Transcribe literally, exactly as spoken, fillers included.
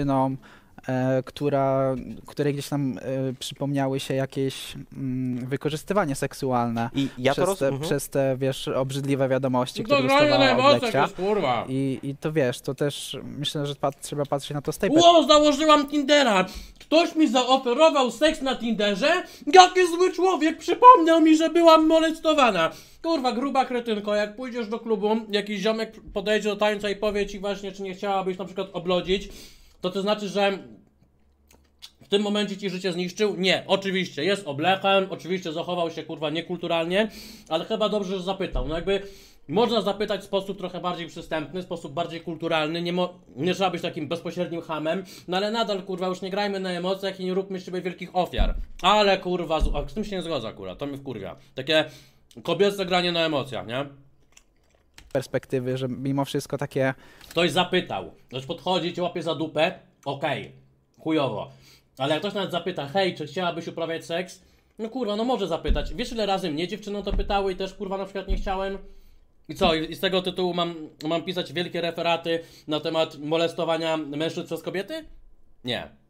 dziewczyną, e, która, której gdzieś tam e, przypomniały się jakieś mm, wykorzystywanie seksualne I ja to przez, roz... te, mhm. przez te, wiesz, obrzydliwe wiadomości, To które granie na dostawała od emocjach Lekcia. jest, kurwa. I, I to wiesz, to też myślę, że pat, trzeba patrzeć na to z tej Ło, założyłam Tindera. Ktoś mi zaoferował seks na Tinderze? Jaki zły człowiek, przypomniał mi, że byłam molestowana. Kurwa, gruba kretynko, jak pójdziesz do klubu, jakiś ziomek podejdzie do tańca i powie ci właśnie, czy nie chciałabyś na przykład oblodzić, to to znaczy, że w tym momencie ci życie zniszczył? Nie, oczywiście, jest oblechem, oczywiście zachował się kurwa niekulturalnie, ale chyba dobrze, że zapytał. No jakby można zapytać w sposób trochę bardziej przystępny, w sposób bardziej kulturalny, nie, mo nie trzeba być takim bezpośrednim hamem, no ale nadal kurwa już nie grajmy na emocjach i nie róbmy z siebie wielkich ofiar. Ale kurwa, z, a z tym się nie zgodzę akurat, to mi wkurwia. Takie kobiece granie na emocjach, nie? perspektywy, że mimo wszystko takie... Ktoś zapytał, ktoś podchodzi, cię łapie za dupę, okej, okay, chujowo. Ale jak ktoś nawet zapyta, hej, czy chciałabyś uprawiać seks? No kurwa, no może zapytać. Wiesz ile razy mnie dziewczyną to pytały i też kurwa na przykład nie chciałem? I co, i z tego tytułu mam, mam pisać wielkie referaty na temat molestowania mężczyzn przez kobiety? Nie.